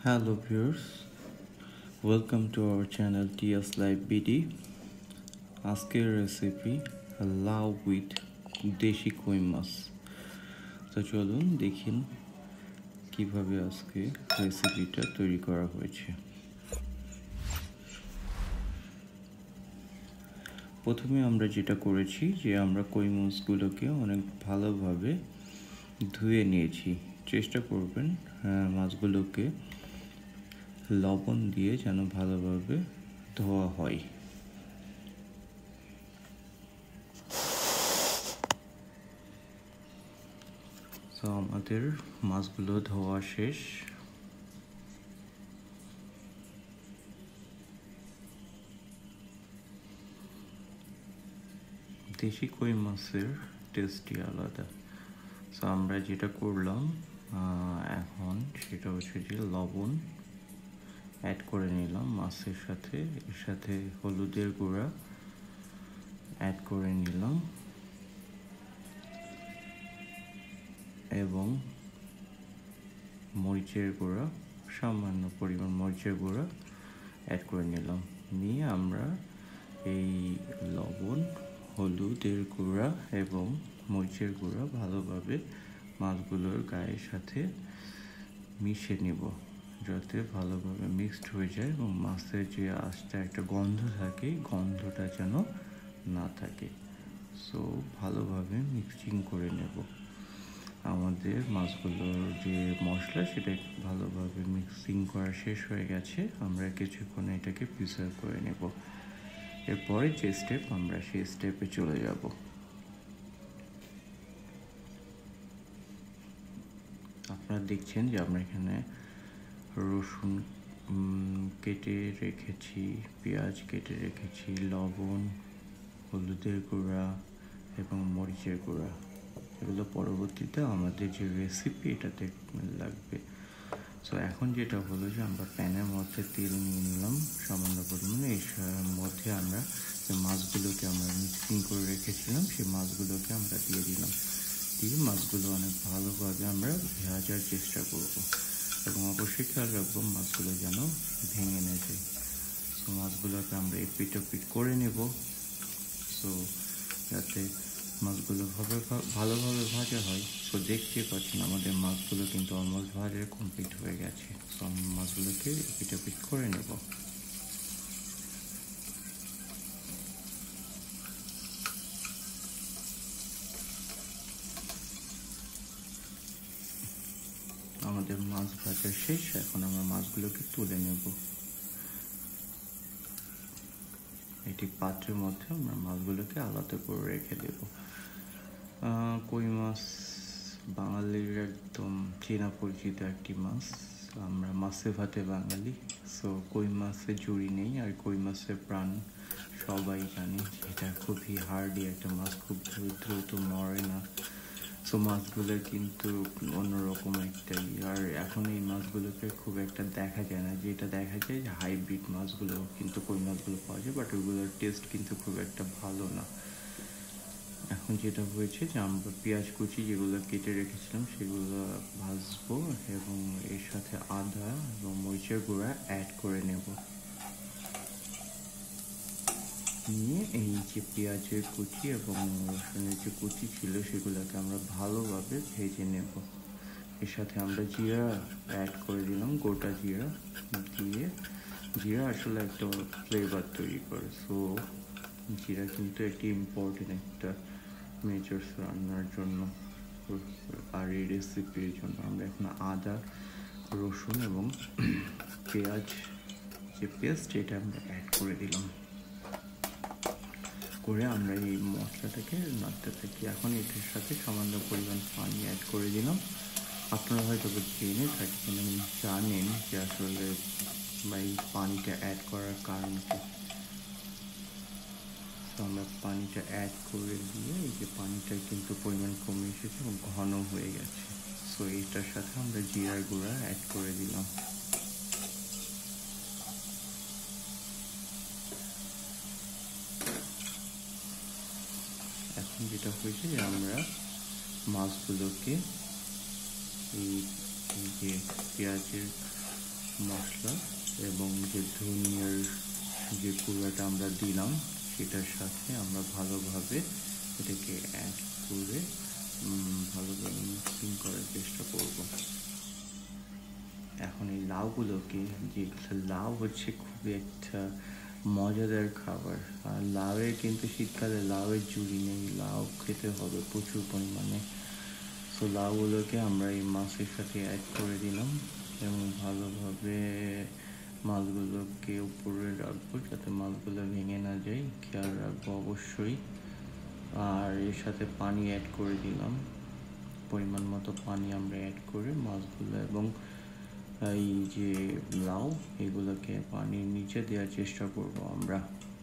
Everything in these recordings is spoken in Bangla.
Hello viewers, welcome to our channel TS Live BD. আজকের রেসিপি লাউ উইথ দেশি কই মাছ। তো চলুন দেখুন কিভাবে আজকে রেসিপিটা তৈরি করা হয়েছে। প্রথমে আমরা যেটা করেছি যে আমরা কই মাছগুলোকে অনেক ভালোভাবে ধুয়ে নিয়েছি। চেষ্টা করবেন মাছগুলোকে লবণ দিয়ে যেন ভালোভাবে ধোয়া হয়। তো আমাদের মাছগুলো ধোয়া শেষ। দেশি কই মাছের টেস্টই আলাদা। তো আমরা যেটা করলাম এখন সেটা হচ্ছে যে লবণ অ্যাড করে নিলাম মাছের সাথে, এর সাথে হলুদের গুঁড়া অ্যাড করে নিলাম এবং মরিচের গুঁড়া, সামান্য পরিমাণ মরিচের গুঁড়া অ্যাড করে নিলাম। নিয়ে আমরা এই লবণ, হলুদের গুঁড়া এবং মরিচের গুঁড়া ভালোভাবে মাছগুলোর গায়ের সাথে মিশিয়ে নেব, যাতে ভালোভাবে মিক্সড হয়ে যায় এবং মাছের যে আস্তে একটা গন্ধ থাকে, গন্ধটা যেন না থাকে। সো ভালোভাবে মিক্সিং করে নেব। আমাদের মাছগুলোর যে মশলা সেটা ভালোভাবে মিক্সিং করা শেষ হয়ে গেছে। আমরা কিছুক্ষণ এটাকে প্রিজার্ভ করে নেব। এরপরে যে স্টেপ, আমরা সেই স্টেপে চলে যাব। আপনারা দেখছেন যে আমরা এখানে রসুন কেটে রেখেছি, পেঁয়াজ কেটে রেখেছি, লবণ, হলুদের গুঁড়া এবং মরিচের গুঁড়া। এগুলো পরবর্তীতে আমাদের যে রেসিপি এটাতে লাগবে। সো এখন যেটা হলো যে আমরা প্যানের মধ্যে তেল নিয়ে নিলাম সামান্য পরিমাণে। এর মধ্যে আমরা যে মাছগুলোকে আমরা মিক্সিং করে রেখেছিলাম সেই মাছগুলোকে আমরা দিয়ে দিলাম। দিয়ে মাছগুলো অনেক ভালোভাবে আমরা ভাজার চেষ্টা করব এবং অবশ্যই খেয়াল রাখবো মাছগুলো যেন ভেঙে না যায়। সো মাছগুলোকে আমরা এপিট ওপিট করে নেব, সো যাতে মাছগুলো ভালোভাবে ভাজা হয়। সো দেখতে পাচ্ছেন আমাদের মাছগুলো কিন্তু অলমোস্ট ভাজা কমপ্লিট হয়ে গেছে। সো আমি মাছগুলোকে এপিট ওপিট করে নেব। আমাদের মাছ ভাজা শেষ। এখন আমরা মাছগুলোকে তুলে নেব। এটি পাত্রের মধ্যে আমরা মাছগুলোকে আলাদা করে রেখে দেব। কই মাছ বাঙালির একদম চেনা পরিচিত একটি মাছ। আমরা মাছে ভাতে বাঙালি। সো কই মাছের জুড়ি নেই, আর কই মাছের প্রাণ সবাই জানে। এটা খুবই হার্ডি একটা মাছ, খুব দ্রুত মরে না। সো মাছগুলো কিন্তু অন্যরকম একটা, আর এখন এই মাছগুলোকে খুব একটা দেখা যায় না। যেটা দেখা যায় যে হাইব্রিড মাছগুলো কিন্তু কই মাছগুলো পাওয়া যায়, বাট ওইগুলোর টেস্ট কিন্তু খুব একটা ভালো না। এখন যেটা হয়েছে যে আমরা পেঁয়াজ কুচি যেগুলো কেটে রেখেছিলাম সেগুলো ভাজবো এবং এর সাথে আদা এবং মরিচের গুঁড়া অ্যাড করে নেব। নিয়ে এই যে পেঁয়াজের কুচি এবং রসুনের যে কুচি ছিল সেগুলোকে আমরা ভালোভাবে ভেজে নেব। এর সাথে আমরা জিরা অ্যাড করে দিলাম, গোটা জিরা দিয়ে। জিরা আসলে একটা ফ্লেভার তৈরি করে। সো জিরা কিন্তু একটি ইম্পর্টেন্ট একটা মেজর্স রান্নার জন্য আর এই রেসিপির জন্য। আমরা এখন আদা, রসুন এবং পেঁয়াজ যে পেস্ট এটা আমরা অ্যাড করে দিলাম। করে আমরা এই মশলাটাকে নাড়তে থাকি। এখন এটার সাথে সামান্য পরিমাণ পানি অ্যাড করে দিলাম। আপনারা হয়তো জেনে থাকেন এবং জানেন যে আসলে এই পানিটা অ্যাড করার কারণ কি। তো আমরা পানিটা অ্যাড করে দিয়ে এই যে পানিটা কিন্তু পরিমাণ কমে এসেছে এবং ঘন হয়ে গেছে। সো এটার সাথে আমরা জিরার গুঁড়া অ্যাড করে দিলাম। এখন যেটা হয়েছে যে আমরা মাছগুলোকে এই যে পেঁয়াজের মশলা এবং যে ধনিয়ার যে গুঁড়াটা আমরা দিলাম সেটার সাথে আমরা ভালোভাবে এটাকে অ্যাড করে ভালোভাবে মিক্সিং করার চেষ্টা করব। এখন এই লাউগুলোকে, যেগুলো লাউ হচ্ছে খুবই একটা মজাদার খাবার। আর লাউয়ের কিন্তু শীতকালে লাউয়ের জুড়ি নেই, লাউ খেতে হবে প্রচুর পরিমাণে। সো লাউগুলোকে আমরা এই মাছের সাথে অ্যাড করে দিলাম এবং ভালোভাবে মাছগুলোকে উপরে রাখবো যাতে মাছগুলো ভেঙে না যায়, খেয়াল রাখবো অবশ্যই। আর এর সাথে পানি অ্যাড করে দিলাম, পরিমাণ মতো পানি আমরা অ্যাড করে মাছগুলো এবং এই যে লাউ এগুলোকে পানির নিচে দেওয়ার চেষ্টা করব আমরা।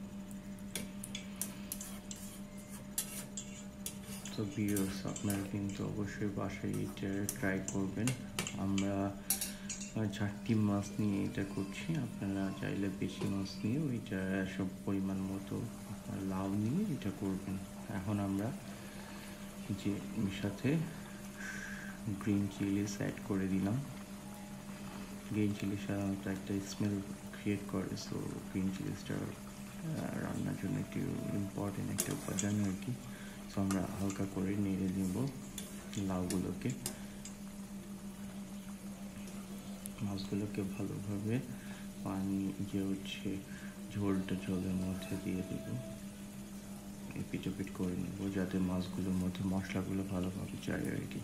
তো ভিউয়ার্স, আপনারা কিন্তু অবশ্যই বাসায় এটা ট্রাই করবেন। আমরা 4টি মাছ নিয়ে এটা করছি, আপনারা চাইলে বেশি মাছ নিয়েও এটা সব পরিমাণ মতো লাউ নিয়ে এটা করবেন। এখন আমরা যে সাথে গ্রিন চিলিস অ্যাড করে দিলাম। গ্রিন চিলি সাধারণত একটা স্মেল ক্রিয়েট করে, সো গ্রিন চিলিসটা রান্নার জন্য একটু ইম্পর্টেন্ট একটা উপাদান আর কি। সো আমরা হালকা করে নেড়ে নেব লাউগুলোকে, মাছগুলোকে ভালোভাবে পানি যে হচ্ছে ঝোলটা জলের মধ্যে দিয়ে দেব, এপিট ওপিট করে নেব যাতে মাছগুলোর মধ্যে মশলাগুলো ভালোভাবে যায় আর কি।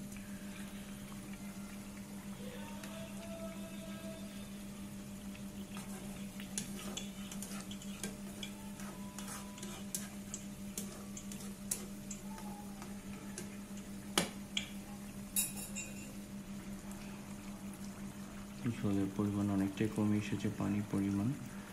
ঝোলের পরিমাণ অনেকটাই কমে এসেছে, পানির পরিমাণ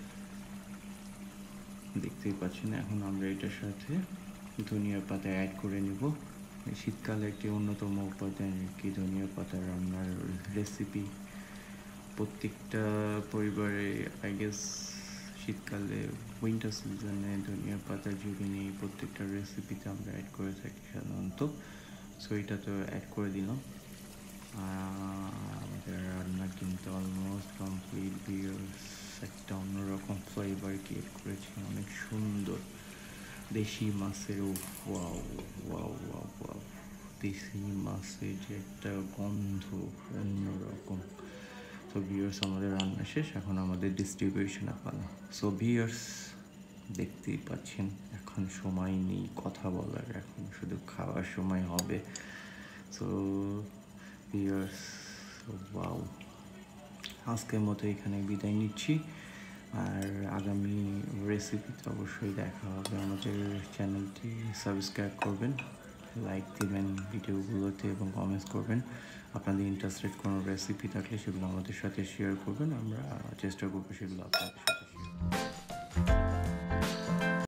দেখতেই পাচ্ছেন। এখন আমরা এটার সাথে ধনিয়া পাতা অ্যাড করে নেব। শীতকালে একটি অন্যতম উপাদান কি ধনিয়া পাতা রান্নার রেসিপি। প্রত্যেকটা পরিবারে আই গেস শীতকালে উইন্টার সিজনে ধনিয়া পাতা জুড়ি নিয়ে প্রত্যেকটা রেসিপিতে আমরা অ্যাড করে থাকি সাধারণত। সো এটা তো অ্যাড করে দিলাম। আমাদের রান্না কিন্তু অলমোস্ট কমপ্লিট। ভিউয়ার্স, একটা অন্যরকম ফ্লেভার ক্রিয়েট করেছি, অনেক সুন্দর দেশি মাছের। ওয়াও ওয়াও ওয়াও ওয়াও, দেশি মাছের যে একটা গন্ধ অন্যরকম। তো ভিউয়ার্স, আমাদের রান্না শেষ, এখন আমাদের ডিস্ট্রিবিউশনের পালা। সো ভিউয়ার্স, দেখতেই পাচ্ছেন এখন সময় নেই কথা বলার, এখন শুধু খাওয়ার সময় হবে। সো ভিউয়ার্স, ওয়াও, আজকের মতো এখানে বিদায় নিচ্ছি। আর আগামী রেসিপিতে অবশ্যই দেখা হবে। আমাদের চ্যানেলটি সাবস্ক্রাইব করবেন, লাইক দেবেন ভিডিওগুলোতে এবং কমেন্টস করবেন। আপনাদের ইন্টারেস্টেড কোনো রেসিপি থাকলে সেগুলো আমাদের সাথে শেয়ার করবেন, আমরা চেষ্টা করবো সেগুলো আপনাদের সাথে